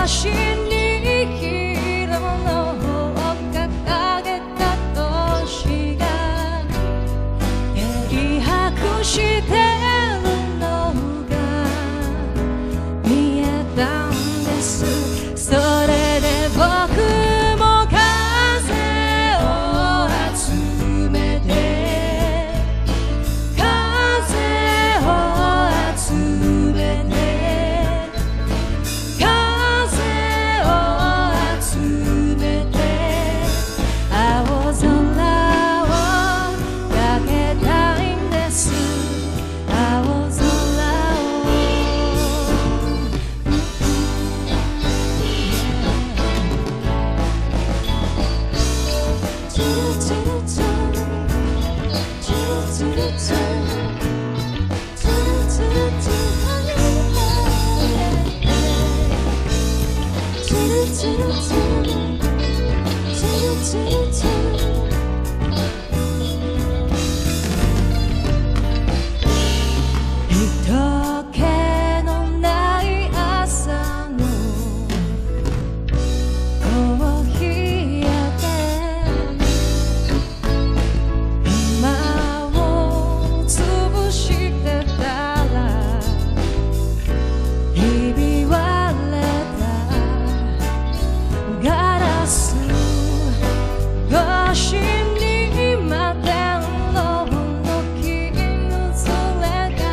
しに色の方を掲げた年が軽薄してるのが見えたんです。それで僕も風を集めて風を集めて風を集めて青空をかけたいんです。青空人気のない朝のコーヒー屋で今を潰してたらひび割れたガラス越しに摩天楼の金ずれが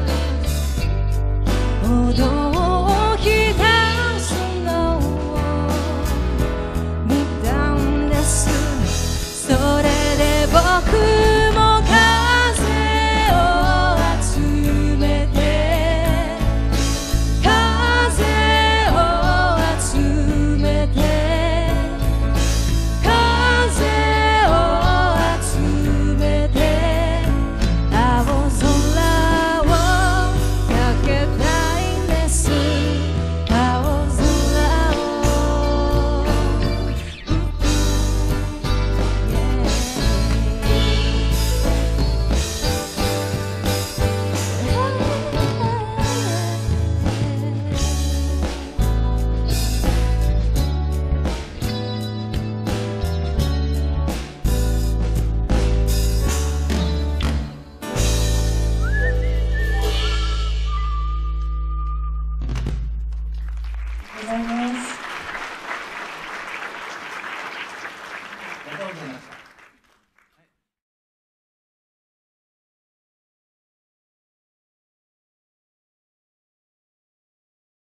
歩道を浸すのを見たんです。それで僕も風を集めて風を集めて風を集めて青空をかけたいんです。青空をございます。